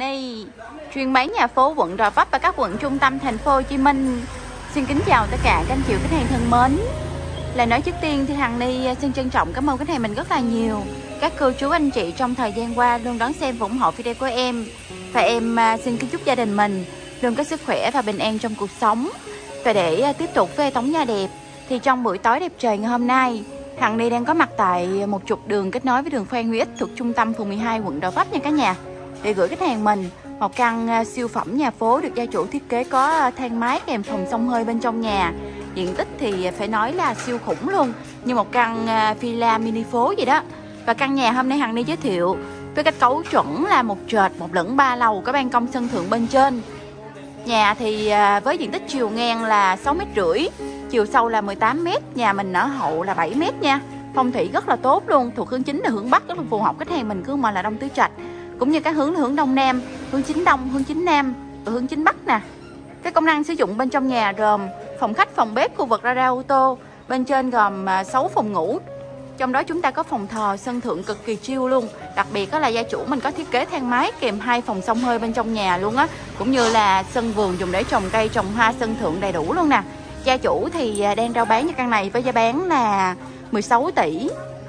Hằng Ni, chuyên bán nhà phố quận Gò Vấp và các quận trung tâm thành phố Hồ Chí Minh. Xin kính chào tất cả các anh chị khách hàng thân mến. Lời nói trước tiên thì Hằng Ni xin trân trọng cảm ơn khách hàng mình rất là nhiều. Các cô chú anh chị trong thời gian qua luôn đón xem và ủng hộ video của em. Và em xin kính chúc gia đình mình luôn có sức khỏe và bình an trong cuộc sống. Và để tiếp tục với tống nhà đẹp thì trong buổi tối đẹp trời ngày hôm nay, Hằng Ni đang có mặt tại một trục đường kết nối với đường Phan Huy Ích thuộc trung tâm phường 12 quận Gò Vấp nha cả nhà, để gửi khách hàng mình một căn siêu phẩm nhà phố được gia chủ thiết kế có thang máy kèm phòng xông hơi bên trong nhà. Diện tích thì phải nói là siêu khủng luôn, như một căn villa mini phố vậy đó. Và căn nhà hôm nay Hằng Ni giới thiệu với kết cấu chuẩn là một trệt, một lửng 3 lầu, có ban công sân thượng bên trên. Nhà thì với diện tích chiều ngang là 6,5 m, chiều sâu là 18 m, nhà mình ở hậu là 7 m nha. Phong thủy rất là tốt luôn, thuộc hướng chính là hướng Bắc, rất là phù hợp khách hàng mình cứ mà là Đông Tứ Trạch. Cũng như các hướng là hướng Đông Nam, hướng chính Đông, hướng chính Nam và hướng chính Bắc nè. Các công năng sử dụng bên trong nhà gồm phòng khách, phòng bếp, khu vực gara ô tô. Bên trên gồm 6 phòng ngủ. Trong đó chúng ta có phòng thờ, sân thượng cực kỳ chill luôn. Đặc biệt đó là gia chủ mình có thiết kế thang máy kèm 2 phòng xông hơi bên trong nhà luôn á. Cũng như là sân vườn dùng để trồng cây, trồng hoa, sân thượng đầy đủ luôn nè. Gia chủ thì đang rao bán cho căn này với giá bán là 16 tỷ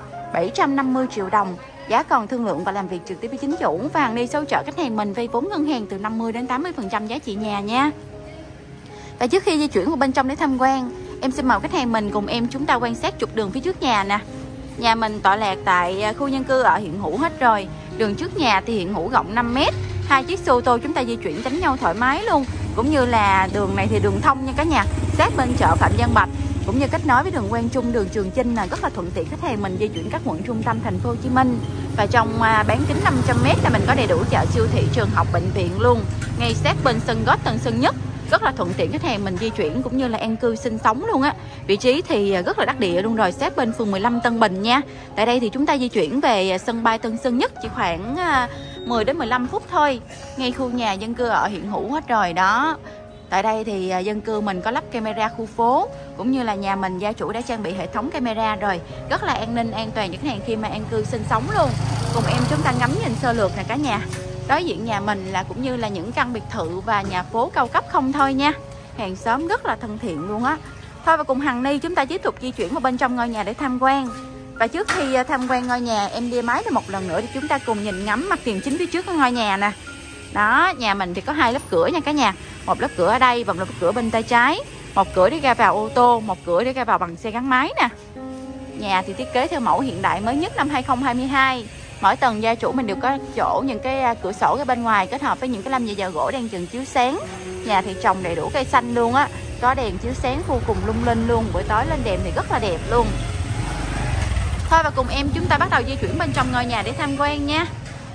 750 triệu đồng. Giá còn thương lượng và làm việc trực tiếp với chính chủ. Và Hằng Ni hỗ trợ khách hàng mình vay vốn ngân hàng từ 50 đến 80% giá trị nhà nha. Và trước khi di chuyển vào bên trong để tham quan, em xin mời khách hàng mình cùng em chúng ta quan sát trục đường phía trước nhà nè. Nhà mình tọa lạc tại khu dân cư ở hiện hữu hết rồi. Đường trước nhà thì hiện hữu rộng 5 m. 2 chiếc xe ô tô chúng ta di chuyển tránh nhau thoải mái luôn. Cũng như là đường này thì đường thông nha cả nhà, sát bên chợ Phạm Văn Bạch, cũng như kết nối với đường Quang Trung, đường Trường Chinh là rất là thuận tiện khách hàng mình di chuyển các quận trung tâm thành phố Hồ Chí Minh. Và trong bán kính 500 m là mình có đầy đủ chợ, siêu thị, trường học, bệnh viện luôn, ngay sát bên sân golf Tân Sơn Nhất, rất là thuận tiện khách hàng mình di chuyển cũng như là an cư sinh sống luôn á. Vị trí thì rất là đắc địa luôn rồi, sát bên phường 15 Tân Bình nha. Tại đây thì chúng ta di chuyển về sân bay Tân Sơn Nhất chỉ khoảng 10 đến 15 phút thôi, ngay khu nhà dân cư ở hiện hữu hết rồi đó. Tại đây thì dân cư mình có lắp camera khu phố, cũng như là nhà mình gia chủ đã trang bị hệ thống camera rồi, rất là an ninh an toàn cho khách hàng khi mà an cư sinh sống luôn. Cùng em chúng ta ngắm nhìn sơ lược nè cả nhà. Đối diện nhà mình là cũng như là những căn biệt thự và nhà phố cao cấp không thôi nha. Hàng xóm rất là thân thiện luôn á. Thôi và cùng Hằng Ni chúng ta tiếp tục di chuyển vào bên trong ngôi nhà để tham quan. Và trước khi tham quan ngôi nhà, em đi máy một lần nữa để chúng ta cùng nhìn ngắm mặt tiền chính phía trước của ngôi nhà nè. Đó, nhà mình thì có 2 lớp cửa nha cả nhà. Một lớp cửa ở đây và một lớp cửa bên tay trái. Một cửa để ra vào ô tô, một cửa để ra vào bằng xe gắn máy nè. Nhà thì thiết kế theo mẫu hiện đại mới nhất năm 2022. Mỗi tầng gia chủ mình đều có chỗ những cái cửa sổ ở bên ngoài kết hợp với những cái lâm giờ gỗ đang chừng chiếu sáng. Nhà thì trồng đầy đủ cây xanh luôn á, có đèn chiếu sáng vô cùng lung linh luôn, buổi tối lên đèn thì rất là đẹp luôn. Thôi và cùng em chúng ta bắt đầu di chuyển bên trong ngôi nhà để tham quan nha.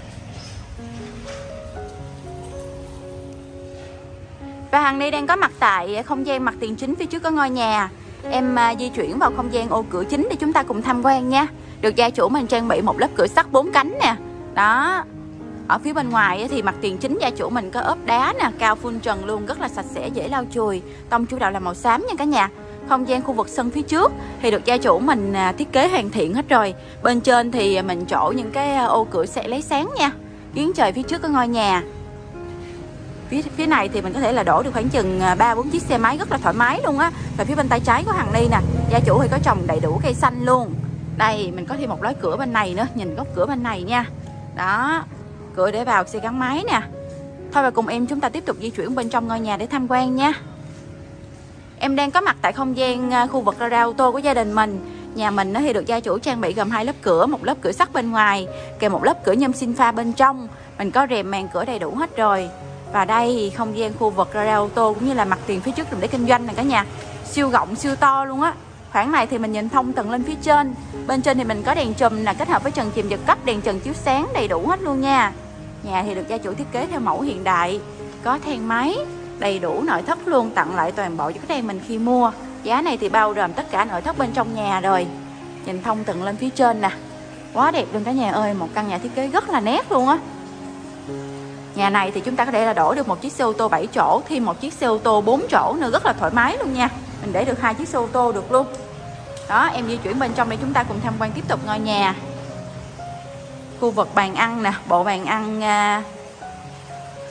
Và Hằng Ni đang có mặt tại không gian mặt tiền chính phía trước của ngôi nhà. Em di chuyển vào không gian ô cửa chính để chúng ta cùng tham quan nha. Được gia chủ mình trang bị một lớp cửa sắt 4 cánh nè. Đó. Ở phía bên ngoài thì mặt tiền chính gia chủ mình có ốp đá nè, cao phun trần luôn, rất là sạch sẽ, dễ lau chùi. Tông chủ đạo là màu xám nha cả nhà. Không gian khu vực sân phía trước thì được gia chủ mình thiết kế hoàn thiện hết rồi. Bên trên thì mình trổ những cái ô cửa sẽ lấy sáng nha. Giếng trời phía trước của ngôi nhà. Phía này thì mình có thể là đổ được khoảng chừng 3-4 chiếc xe máy rất là thoải mái luôn á. Và phía bên tay trái của Hằng Ni nè, gia chủ thì có trồng đầy đủ cây xanh luôn. Đây mình có thêm một lối cửa bên này nữa, nhìn góc cửa bên này nha. Đó, cửa để vào xe gắn máy nè. Thôi và cùng em chúng ta tiếp tục di chuyển bên trong ngôi nhà để tham quan nha. Em đang có mặt tại không gian khu vực gara ô tô của gia đình mình. Nhà mình thì được gia chủ trang bị gồm 2 lớp cửa, một lớp cửa sắt bên ngoài kèm một lớp cửa nhôm sinh pha bên trong. Mình có rèm màn cửa đầy đủ hết rồi. Và đây thì không gian khu vực gara ô tô cũng như là mặt tiền phía trước dùng để kinh doanh này cả nhà. Siêu rộng, siêu to luôn á. Khoảng này thì mình nhìn thông tầng lên phía trên. Bên trên thì mình có đèn chùm là kết hợp với trần chìm giật cấp, đèn trần chiếu sáng đầy đủ hết luôn nha. Nhà thì được gia chủ thiết kế theo mẫu hiện đại, có thang máy, đầy đủ nội thất luôn, tặng lại toàn bộ cho khách hàng mình khi mua. Giá này thì bao gồm tất cả nội thất bên trong nhà rồi. Nhìn thông tầng lên phía trên nè. Quá đẹp luôn cả nhà ơi, một căn nhà thiết kế rất là nét luôn á. Nhà này thì chúng ta có thể là đổ được một chiếc xe ô tô 7 chỗ, thêm một chiếc xe ô tô 4 chỗ nữa, rất là thoải mái luôn nha. Mình để được 2 chiếc xe ô tô được luôn. Đó, em di chuyển bên trong để chúng ta cùng tham quan tiếp tục ngôi nhà. Khu vực bàn ăn nè, bộ bàn ăn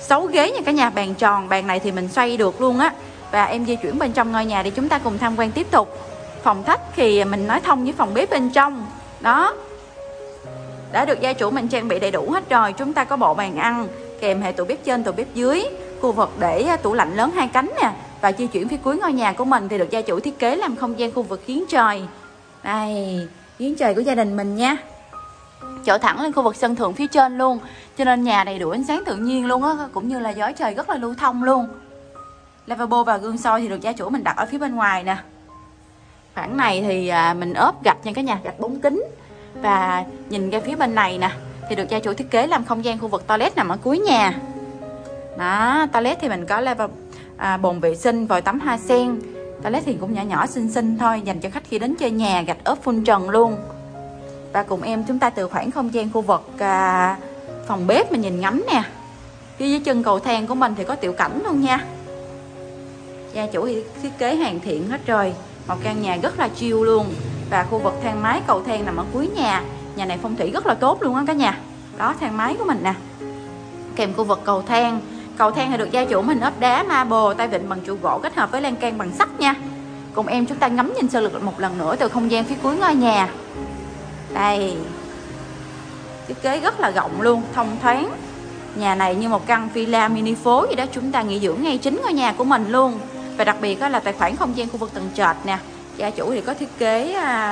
6 ghế nha cả nhà, bàn tròn. Bàn này thì mình xoay được luôn á. Và em di chuyển bên trong ngôi nhà để chúng ta cùng tham quan tiếp tục. Phòng khách thì mình nói thông với phòng bếp bên trong. Đó, đã được gia chủ mình trang bị đầy đủ hết rồi. Chúng ta có bộ bàn ăn kèm hệ tủ bếp trên, tủ bếp dưới, khu vực để tủ lạnh lớn 2 cánh nè. Và di chuyển phía cuối ngôi nhà của mình thì được gia chủ thiết kế làm không gian khu vực giếng trời. Đây, giếng trời của gia đình mình nha. Chỗ thẳng lên khu vực sân thượng phía trên luôn. Cho nên nhà đầy đủ ánh sáng tự nhiên luôn á, cũng như là gió trời rất là lưu thông luôn. Lavabo và gương soi thì được gia chủ mình đặt ở phía bên ngoài nè. Khoảng này thì mình ốp gạch nha cả nhà, gạch 4 kính. Và nhìn ra phía bên này nè thì được gia chủ thiết kế làm không gian khu vực toilet nằm ở cuối nhà. Đó, toilet thì mình có lavabo, bồn vệ sinh, vòi tắm hoa sen. Toilet thì cũng nhỏ nhỏ xinh xinh thôi, dành cho khách khi đến chơi nhà, gạch ốp phun trần luôn. Và cùng em chúng ta từ khoảng không gian khu vực phòng bếp mình nhìn ngắm nè. Phía dưới chân cầu thang của mình thì có tiểu cảnh luôn nha. Gia chủ thì thiết kế hoàn thiện hết rồi. Một căn nhà rất là chill luôn. Và khu vực thang máy cầu thang nằm ở cuối nhà. Nhà này phong thủy rất là tốt luôn á cả nhà. Đó, thang máy của mình nè. Kèm khu vực cầu thang. Cầu thang thì được gia chủ mình ốp đá marble, tay vịn bằng trụ gỗ kết hợp với lan can bằng sắt nha. Cùng em chúng ta ngắm nhìn sơ lược một lần nữa từ không gian phía cuối ngôi nhà. Đây, thiết kế rất là rộng luôn, thông thoáng. Nhà này như một căn villa mini phố gì đó, chúng ta nghỉ dưỡng ngay chính ngôi nhà của mình luôn. Và đặc biệt đó là tài khoản không gian khu vực tầng trệt nè. Gia chủ thì có thiết kế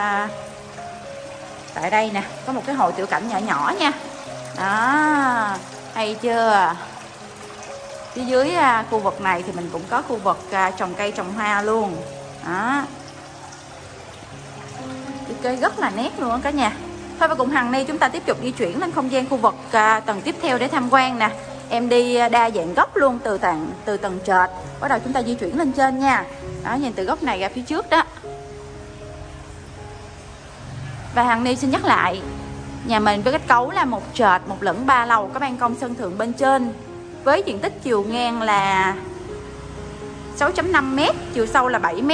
tại đây nè, có một cái hồ tiểu cảnh nhỏ nhỏ nha. Đó, hay chưa? Phía dưới khu vực này thì mình cũng có khu vực trồng cây trồng hoa luôn. Đó, thiết kế rất là nét luôn cả nhà. Thôi và cùng Hằng Ni chúng ta tiếp tục di chuyển lên không gian khu vực tầng tiếp theo để tham quan nè. Em đi đa dạng góc luôn, từ tầng trệt bắt đầu chúng ta di chuyển lên trên nha. Đó, nhìn từ góc này ra phía trước đó. Và Hằng Ni xin nhắc lại, nhà mình với kết cấu là một trệt, một lẫn 3 lầu, có ban công sân thượng bên trên với diện tích chiều ngang là 6.5 m, chiều sâu là 7 m.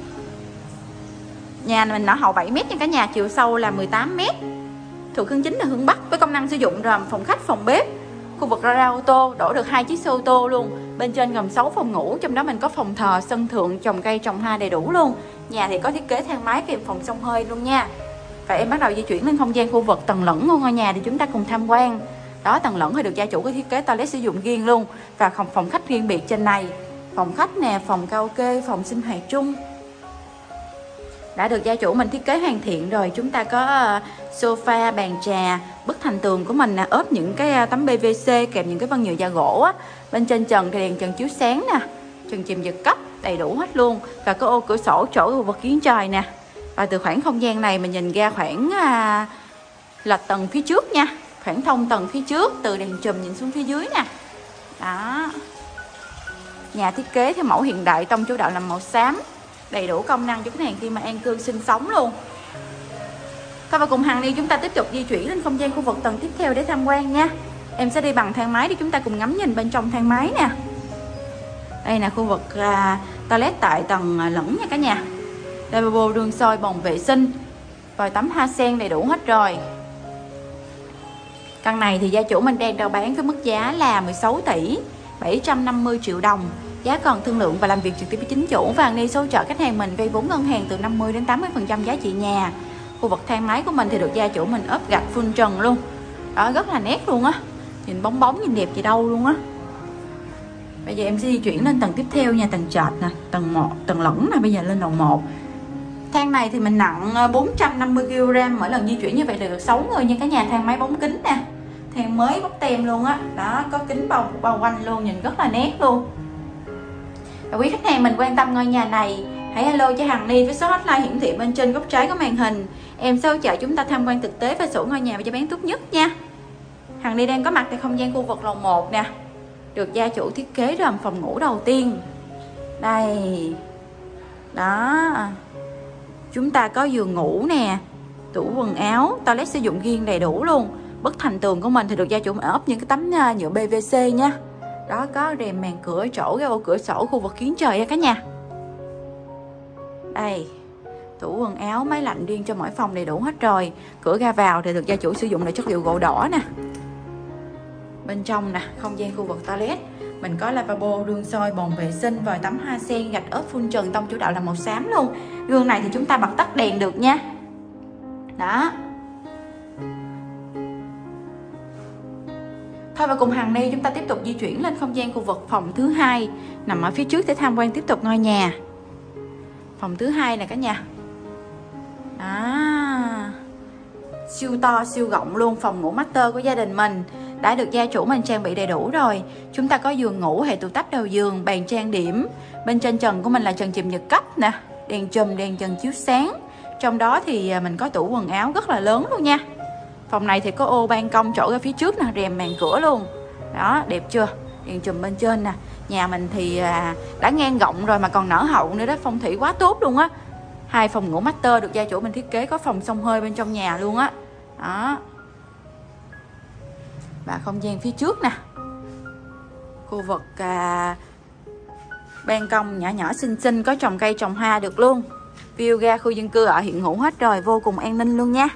Nhà mình nở hậu 7 m nha cả nhà, chiều sâu là 18 m. Thuộc hướng chính là hướng Bắc với công năng sử dụng gồm phòng khách, phòng bếp, khu vực gara ô tô, đổ được 2 chiếc xe ô tô luôn. Bên trên gồm 6 phòng ngủ, trong đó mình có phòng thờ, sân thượng, trồng cây, trồng hoa đầy đủ luôn. Nhà thì có thiết kế thang máy kèm phòng xông hơi luôn nha. Và em bắt đầu di chuyển lên không gian khu vực tầng lẫn của ngôi nhà để chúng ta cùng tham quan. Đó, tầng lẫn thì được gia chủ có thiết kế toilet sử dụng riêng luôn. Và phòng khách riêng biệt trên này. Phòng khách nè, phòng karaoke, phòng sinh hoạt chung đã được gia chủ mình thiết kế hoàn thiện rồi. Chúng ta có sofa, bàn trà, bức thành tường của mình nè, ốp những cái tấm PVC kèm những cái vân nhựa da gỗ á. Bên trên trần thì đèn trần chiếu sáng nè, trần chìm giật cấp đầy đủ hết luôn. Và có ô cửa sổ chỗ khu vực giếng trời nè. Và từ khoảng không gian này mình nhìn ra khoảng lệch tầng phía trước nha, khoảng thông tầng phía trước, từ đèn chùm nhìn xuống phía dưới nè. Đó, nhà thiết kế theo mẫu hiện đại, tông chủ đạo là màu xám, đầy đủ công năng cho khách hàng khi mà an cư sinh sống luôn. Thôi và cùng Hằng Ni chúng ta tiếp tục di chuyển lên không gian khu vực tầng tiếp theo để tham quan nha. Em sẽ đi bằng thang máy để chúng ta cùng ngắm nhìn bên trong thang máy nè. Đây là khu vực toilet tại tầng lẫn nha cả nhà. Lavabo, đường soi, bồn vệ sinh, vòi tắm hoa sen đầy đủ hết rồi. Căn này thì gia chủ mình đang rao bán với mức giá là 16 tỷ 750 triệu đồng. Giá còn thương lượng và làm việc trực tiếp với chính chủ. Và Hằng Ni hỗ trợ khách hàng mình vay vốn ngân hàng từ 50 đến 80% giá trị nhà. Khu vực thang máy của mình thì được gia chủ mình ốp gạch phun trần luôn. Đó, rất là nét luôn á. Nhìn bóng bóng, nhìn đẹp gì đâu luôn á. Bây giờ em sẽ di chuyển lên tầng tiếp theo nha, tầng trệt nè, tầng lẫn nè. Bây giờ lên lầu 1. Thang này thì mình nặng 450 kg, mỗi lần di chuyển như vậy là được 6 người nha cả nhà. Thang máy bóng kính nè, thang mới bóc tem luôn á. Đó, có kính bao quanh luôn, nhìn rất là nét luôn. Và quý khách hàng mình quan tâm ngôi nhà này, hãy alo cho Hằng Ni với số hotline hiển thị bên trên góc trái của màn hình. Em sẽ hỗ trợ chúng ta tham quan thực tế và sổ ngôi nhà và giá bán tốt nhất nha. Hằng Ni đang có mặt tại không gian khu vực lầu 1 nè, được gia chủ thiết kế gồm phòng ngủ đầu tiên. Đây, đó, chúng ta có giường ngủ nè, tủ quần áo, toilet sử dụng riêng đầy đủ luôn. Bức thành tường của mình thì được gia chủ ốp những cái tấm nhựa PVC nha. Đó, có rèm màn cửa, chỗ cái ô cửa sổ, khu vực giếng trời nha cả nhà. Đây, tủ quần áo, máy lạnh riêng cho mỗi phòng đầy đủ hết rồi. Cửa ra vào thì được gia chủ sử dụng là chất liệu gỗ đỏ nè. Bên trong nè, không gian khu vực toilet mình có lavabo, gương soi, bồn vệ sinh, vòi tắm hoa sen, gạch ốp phun trần, tông chủ đạo là màu xám luôn. Gương này thì chúng ta bật tắt đèn được nha. Đó. Thôi và cùng Hằng Ni chúng ta tiếp tục di chuyển lên không gian khu vực phòng thứ hai nằm ở phía trước để tham quan tiếp tục ngôi nhà. Phòng thứ hai nè cả nhà. Đó. Siêu to, siêu rộng luôn, phòng ngủ master của gia đình mình đã được gia chủ mình trang bị đầy đủ rồi. Chúng ta có giường ngủ, hệ tủ tắp đầu giường, bàn trang điểm. Bên trên trần của mình là trần chìm nhật cấp nè, đèn chùm, đèn trần chiếu sáng. Trong đó thì mình có tủ quần áo rất là lớn luôn nha. Phòng này thì có ô ban công chỗ ra phía trước nè, rèm màn cửa luôn. Đó, đẹp chưa? Đèn chùm bên trên nè. Nhà mình thì đã ngang rộng rồi mà còn nở hậu nữa đó, phong thủy quá tốt luôn á. 2 phòng ngủ master được gia chủ mình thiết kế, có phòng xông hơi bên trong nhà luôn á. Đó. Và không gian phía trước nè, khu vực ban công nhỏ nhỏ xinh xinh, có trồng cây trồng hoa được luôn. View ra khu dân cư ở hiện hữu hết rồi, vô cùng an ninh luôn nha.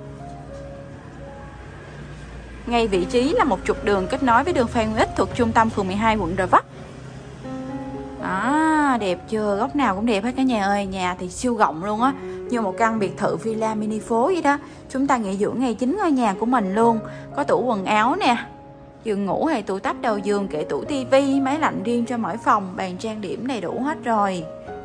Ngay vị trí là một trục đường kết nối với đường Phan Nguyễn Ích thuộc trung tâm phường 12 quận Gò Vấp. Đó, đẹp chưa? Góc nào cũng đẹp hết cả nhà ơi. Nhà thì siêu rộng luôn á, như một căn biệt thự villa mini phố vậy đó. Chúng ta nghỉ dưỡng ngay chính ngôi nhà của mình luôn. Có tủ quần áo nè, giường ngủ, hệ tủ tắp đầu giường, kệ tủ tivi, máy lạnh riêng cho mỗi phòng, bàn trang điểm đầy đủ hết rồi.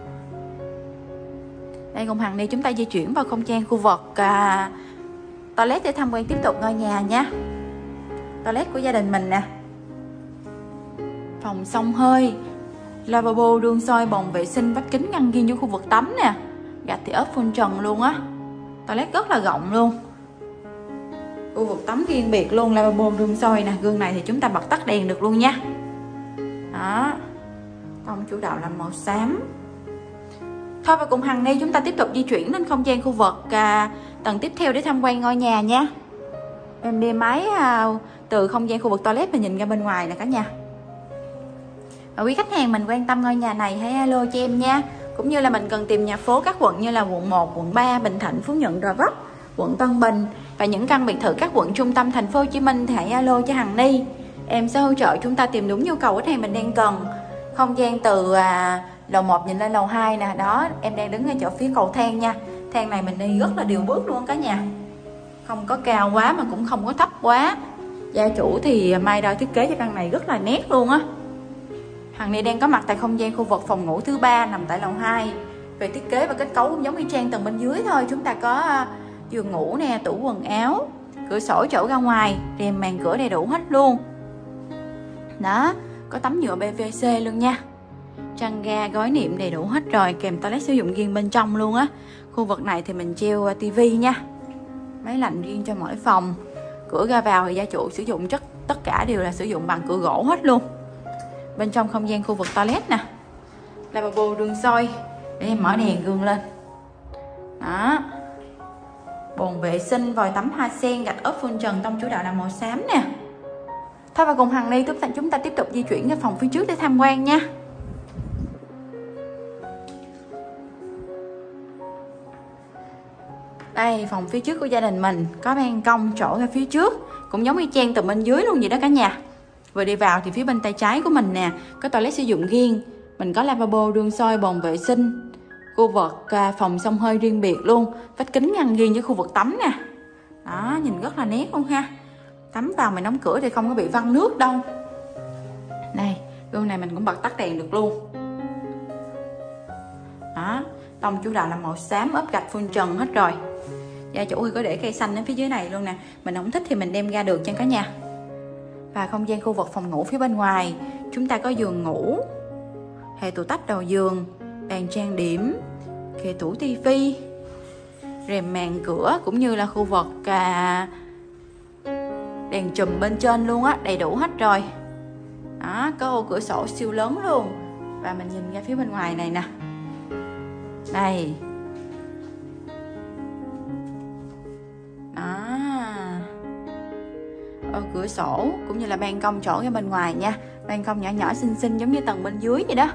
Đây cùng Hằng Ni chúng ta di chuyển vào không gian khu vực toilet để tham quan tiếp tục ngôi nhà nha. Toilet của gia đình mình nè, phòng xông hơi, lavabo, gương soi, bồn vệ sinh, vách kính ngăn riêng cho khu vực tắm nè, gạch thì ốp phun trần luôn á. Toilet rất là rộng luôn, khu vực tắm riêng biệt luôn, lavabo, gương soi nè. Gương này thì chúng ta bật tắt đèn được luôn nha. Đó, tông chủ đạo là màu xám. Thôi và cùng Hằng Ni chúng ta tiếp tục di chuyển lên không gian khu vực tầng tiếp theo để tham quan ngôi nhà nha. Em đem máy từ không gian khu vực toilet mình nhìn ra bên ngoài nè cả nhà. Và quý khách hàng mình quan tâm ngôi nhà này hãy alo cho em nha. Cũng như là mình cần tìm nhà phố các quận như là quận 1, quận 3, Bình Thạnh, Phú Nhuận, Gò Vấp, quận Tân Bình và những căn biệt thự các quận trung tâm thành phố Hồ Chí Minh thì hãy alo cho Hằng Ni. Em sẽ hỗ trợ chúng ta tìm đúng nhu cầu khách hàng mình đang cần. Không gian từ lầu 1 nhìn lên lầu 2 nè. Đó, em đang đứng ở chỗ phía cầu thang nha. Thang này mình đi rất là điều bước luôn cả nhà. Không có cao quá mà cũng không có thấp quá. Gia chủ thì may đo thiết kế cho căn này rất là nét luôn á. Hằng Ni đang có mặt tại không gian khu vực phòng ngủ thứ 3 nằm tại lầu 2. Về thiết kế và kết cấu cũng giống y chang tầng bên dưới thôi. Chúng ta có giường ngủ nè, tủ quần áo, cửa sổ chỗ ra ngoài, rèm màn cửa đầy đủ hết luôn. Đó, có tấm nhựa PVC luôn nha. Chăn ga, gói niệm đầy đủ hết rồi, kèm toilet sử dụng riêng bên trong luôn á. Khu vực này thì mình treo tivi nha, máy lạnh riêng cho mỗi phòng. Cửa ra vào thì gia chủ sử dụng tất cả đều là sử dụng bằng cửa gỗ hết luôn. Bên trong không gian khu vực toilet nè, lavabo, gương soi để em mở đèn gương lên. Đó, bồn vệ sinh, vòi tắm hoa sen, gạch ốp phun trần, tông chủ đạo là màu xám nè. Thôi và cùng Hằng Ni chúng ta tiếp tục di chuyển cái phòng phía trước để tham quan nha. Đây, phòng phía trước của gia đình mình có ban công chỗ ra phía trước, cũng giống y chang từ bên dưới luôn vậy đó cả nhà. Vừa đi vào thì phía bên tay trái của mình nè, có toilet sử dụng riêng. Mình có lavabo, gương soi, bồn vệ sinh, khu vực phòng xông hơi riêng biệt luôn, vách kính ngăn riêng với khu vực tắm nè. Đó, nhìn rất là nét luôn ha. Tắm vào mình đóng cửa thì không có bị văng nước đâu. Đây, gương này mình cũng bật tắt đèn được luôn. Đó, tông chủ đạo là màu xám, ốp gạch phun trần hết rồi. Gia chủ thì có để cây xanh ở phía dưới này luôn nè. Mình không thích thì mình đem ra được cho cả nhà. Và không gian khu vực phòng ngủ phía bên ngoài, chúng ta có giường ngủ, hệ tủ tắp đầu giường, bàn trang điểm, kệ tủ tivi, rèm màn cửa cũng như là khu vực đèn chùm bên trên luôn á, đầy đủ hết rồi. Đó, có ô cửa sổ siêu lớn luôn. Và mình nhìn ra phía bên ngoài này nè. Đây. Đó, ô cửa sổ cũng như là ban công chỗ ra bên ngoài nha. Ban công nhỏ nhỏ xinh xinh giống như tầng bên dưới vậy đó.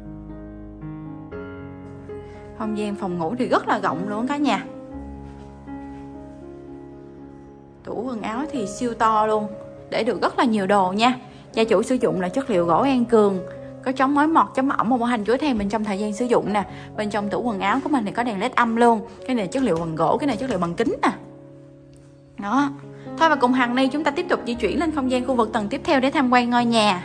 Không gian phòng ngủ thì rất là rộng luôn cả nhà. Tủ quần áo thì siêu to luôn, để được rất là nhiều đồ nha. Gia chủ sử dụng là chất liệu gỗ An Cường, có chống mối mọt, chống ẩm, một bảo hành chuỗi then bên trong thời gian sử dụng nè. Bên trong tủ quần áo của mình thì có đèn led âm luôn. Cái này chất liệu bằng gỗ, cái này chất liệu bằng kính nè. Đó. Thôi và cùng Hằng Ni chúng ta tiếp tục di chuyển lên không gian khu vực tầng tiếp theo để tham quan ngôi nhà.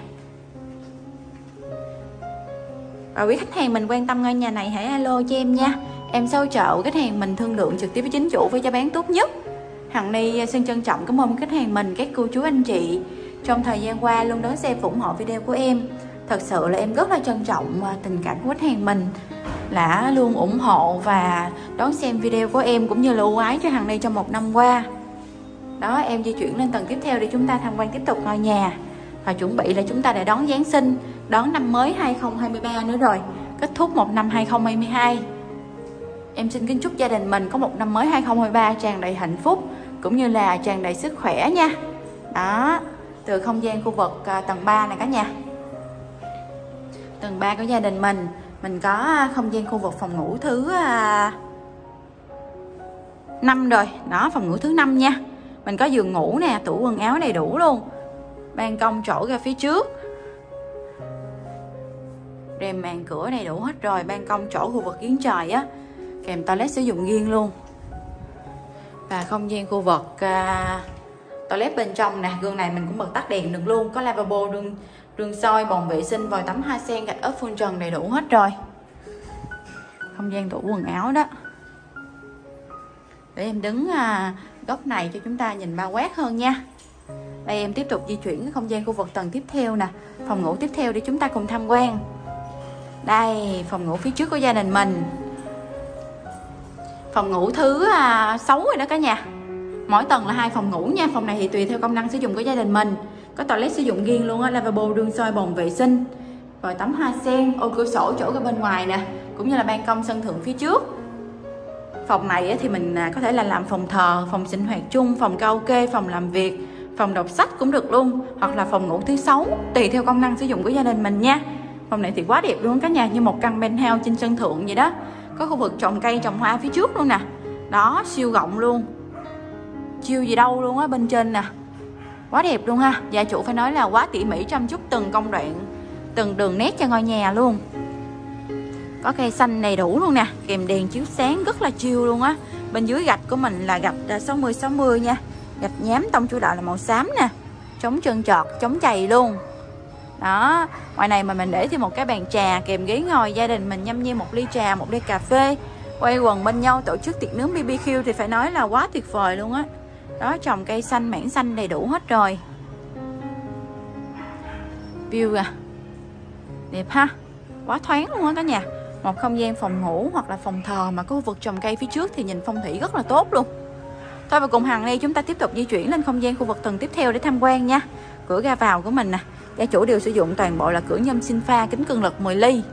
Và quý khách hàng mình quan tâm ngôi nhà này hãy alo cho em nha. Em sẽ hỗ trợ khách hàng mình thương lượng trực tiếp với chính chủ với giá bán tốt nhất. Hằng Ni xin trân trọng cảm ơn khách hàng mình, các cô chú anh chị trong thời gian qua luôn đón xem ủng hộ video của em. Thật sự là em rất là trân trọng tình cảm của khách hàng mình là luôn ủng hộ và đón xem video của em cũng như là ưu ái cho Hằng Ni trong một năm qua. Đó, em di chuyển lên tầng tiếp theo để chúng ta tham quan tiếp tục ngôi nhà. Và chuẩn bị là chúng ta đã đón Giáng sinh, đón năm mới 2023 nữa rồi, kết thúc một năm 2022. Em xin kính chúc gia đình mình có một năm mới 2023 tràn đầy hạnh phúc cũng như là tràn đầy sức khỏe nha. Đó, từ không gian khu vực tầng 3 này cả nhà. Tầng 3 của gia đình mình có không gian khu vực phòng ngủ thứ 5 rồi. Đó, phòng ngủ thứ 5 nha. Mình có giường ngủ nè, tủ quần áo đầy đủ luôn. Ban công trổ ra phía trước. Rèm màn cửa đầy đủ hết rồi. Ban công trổ khu vực giếng trời á, kèm toilet sử dụng riêng luôn. Và không gian khu vực toilet bên trong nè. Gương này mình cũng bật tắt đèn được luôn. Có lavabo, rương soi, bồn vệ sinh, vòi tắm hoa sen, gạch ốp phun trần đầy đủ hết rồi. Không gian tủ quần áo đó. Để em đứng góc này cho chúng ta nhìn bao quát hơn nha. Đây em tiếp tục di chuyển cái không gian khu vực tầng tiếp theo nè. Phòng ngủ tiếp theo để chúng ta cùng tham quan. Đây, phòng ngủ phía trước của gia đình mình. Phòng ngủ thứ 6 rồi đó cả nhà. Mỗi tầng là 2 phòng ngủ nha. Phòng này thì tùy theo công năng sử dụng của gia đình mình. Có toilet sử dụng riêng luôn á, lavabo, rương soi, bồn vệ sinh, vòi tắm hoa sen, ô cửa sổ chỗ ra bên ngoài nè, cũng như là ban công sân thượng phía trước. Phòng này thì mình có thể là làm phòng thờ, phòng sinh hoạt chung, phòng karaoke, phòng làm việc, phòng đọc sách cũng được luôn, hoặc là phòng ngủ thứ 6, tùy theo công năng sử dụng của gia đình mình nha. Phòng này thì quá đẹp luôn cả nhà, như một căn penthouse trên sân thượng vậy đó. Có khu vực trồng cây, trồng hoa phía trước luôn nè. Đó, siêu rộng luôn, chiêu gì đâu luôn á, bên trên nè. Quá đẹp luôn ha. Gia chủ phải nói là quá tỉ mỉ chăm chút từng công đoạn, từng đường nét cho ngôi nhà luôn. Có cây xanh đầy đủ luôn nè, kèm đèn chiếu sáng rất là chill luôn á. Bên dưới gạch của mình là gạch 60-60 nha. Gạch nhám tông chủ đạo là màu xám nè, chống trơn trọt, chống chày luôn. Đó, ngoài này mà mình để thêm một cái bàn trà kèm ghế ngồi, gia đình mình nhâm nhi một ly trà, một ly cà phê, quay quần bên nhau tổ chức tiệc nướng BBQ thì phải nói là quá tuyệt vời luôn á. Đó, trồng cây xanh, mảng xanh đầy đủ hết rồi. View đẹp ha, quá thoáng luôn á cả nhà. Một không gian phòng ngủ hoặc là phòng thờ mà có khu vực trồng cây phía trước thì nhìn phong thủy rất là tốt luôn. Thôi và cùng Hằng Ni chúng ta tiếp tục di chuyển lên không gian khu vực tầng tiếp theo để tham quan nha. Cửa ra vào của mình nè, gia chủ đều sử dụng toàn bộ là cửa nhôm sinh pha, kính cường lực 10 ly.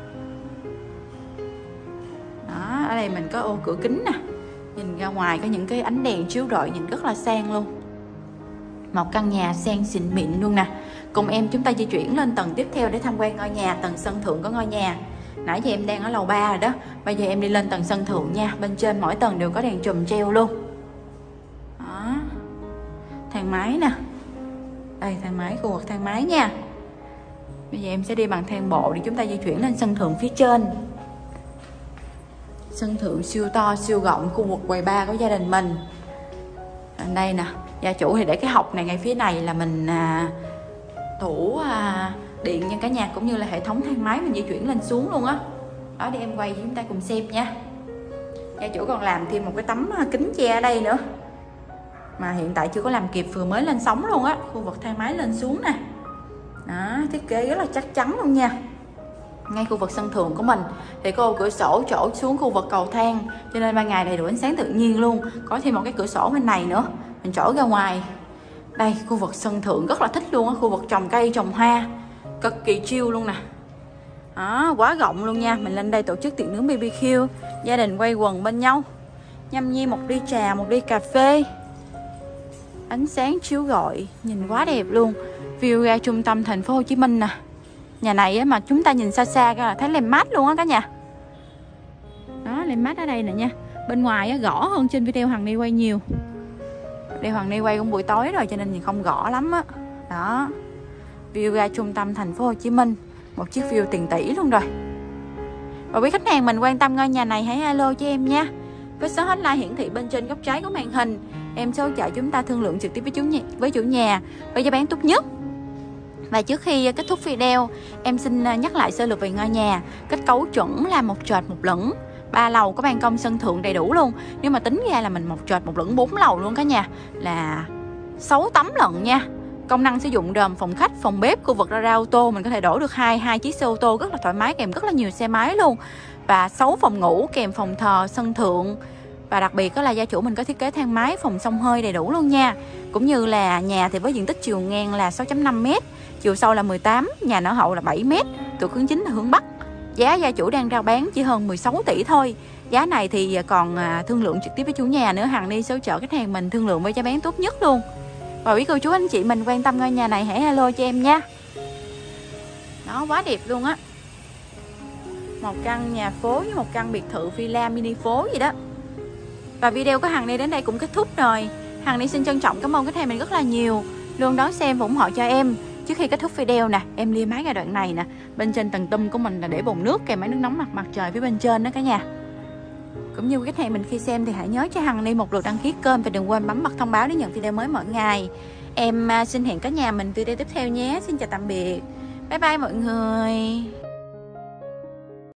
Đó, ở đây mình có ô cửa kính nè, nhìn ra ngoài có những cái ánh đèn chiếu rọi nhìn rất là sang luôn. Một căn nhà sang xịn mịn luôn nè. Cùng em chúng ta di chuyển lên tầng tiếp theo để tham quan ngôi nhà, tầng sân thượng của ngôi nhà. Nãy giờ em đang ở lầu 3 rồi đó. Bây giờ em đi lên tầng sân thượng nha. Bên trên mỗi tầng đều có đèn chùm treo luôn. Đó, thang máy nè. Đây thang máy, khu vực thang máy nha. Bây giờ em sẽ đi bằng thang bộ để chúng ta di chuyển lên sân thượng phía trên. Sân thượng siêu to, siêu rộng, khu vực quầy bar của gia đình mình. Ở đây nè, gia chủ thì để cái hộc này ngay phía này là mình tủ điện nha cả nhà, cũng như là hệ thống thang máy mình di chuyển lên xuống luôn á. Đó, để em quay cho chúng ta cùng xem nha. Gia chủ còn làm thêm một cái tấm kính che ở đây nữa, mà hiện tại chưa có làm kịp, vừa mới lên sóng luôn á. Khu vực thang máy lên xuống nè. Đó, thiết kế rất là chắc chắn luôn nha. Ngay khu vực sân thượng của mình thì có ô cửa sổ chỗ xuống khu vực cầu thang, cho nên ban ngày đầy đủ ánh sáng tự nhiên luôn. Có thêm một cái cửa sổ bên này nữa, mình trổ ra ngoài. Đây, khu vực sân thượng rất là thích luôn á. Khu vực trồng cây, trồng hoa, cực kỳ chill luôn nè. Đó, quá rộng luôn nha. Mình lên đây tổ chức tiệc nướng BBQ, gia đình quay quần bên nhau, nhâm nhi một ly trà, một ly cà phê. Ánh sáng chiếu rọi, nhìn quá đẹp luôn. View ra trung tâm thành phố Hồ Chí Minh nè. Nhà này á, mà chúng ta nhìn xa xa ra là thấy lem mát luôn á cả nhà. Đó, lem mát ở đây nè nha. Bên ngoài á, rõ hơn trên video Hằng Ni quay nhiều. Đây Hoàng Ni quay cũng buổi tối rồi cho nên thì không rõ lắm á. Đó, view ra trung tâm thành phố Hồ Chí Minh, một chiếc view tiền tỷ luôn rồi. Và quý khách hàng mình quan tâm ngôi nhà này hãy alo cho em nha, với số hotline hiển thị bên trên góc trái của màn hình. Em sẽ hỗ trợ chúng ta thương lượng trực tiếp với chủ nhà với giá bán tốt nhất. Và trước khi kết thúc video, em xin nhắc lại sơ lược về ngôi nhà. Kết cấu chuẩn là một trệt một lửng, 3 lầu, có ban công sân thượng đầy đủ luôn. Nhưng mà tính ra là mình một trệt một lửng 4 lầu luôn cả nhà, là 6 tấm lận nha. Công năng sử dụng gồm phòng khách, phòng bếp, khu vực ra ô tô, mình có thể đổ được hai chiếc xe ô tô rất là thoải mái, kèm rất là nhiều xe máy luôn. Và 6 phòng ngủ kèm phòng thờ, sân thượng. Và đặc biệt đó là gia chủ mình có thiết kế thang máy, phòng xông hơi đầy đủ luôn nha. Cũng như là nhà thì với diện tích chiều ngang là 6.5m, chiều sâu là 18, nhà nở hậu là 7m, trục hướng chính là hướng Bắc. Giá gia chủ đang rao bán chỉ hơn 16 tỷ thôi. Giá này thì còn thương lượng trực tiếp với chủ nhà nữa. Hằng đi hỗ trợ khách hàng mình thương lượng với giá bán tốt nhất luôn. Và quý cô chú anh chị mình quan tâm ngôi nhà này hãy alo cho em nha. Nó quá đẹp luôn á. Một căn nhà phố với một căn biệt thự villa mini phố gì đó. Và video của Hằng Ni đến đây cũng kết thúc rồi. Hằng Ni xin trân trọng cảm ơn khách hàng mình rất là nhiều, luôn đón xem và ủng hộ cho em. Trước khi kết thúc video nè, em lia máy ra đoạn này nè. Bên trên tầng tum của mình là để bồn nước kèm máy nước nóng mặt trời phía bên trên đó cả nhà. Cũng như khách hàng mình khi xem thì hãy nhớ cho Hằng Ni một lượt đăng ký kênh và đừng quên bấm bật thông báo để nhận video mới mỗi ngày. Em xin hẹn cả nhà mình video tiếp theo nhé. Xin chào tạm biệt. Bye bye mọi người.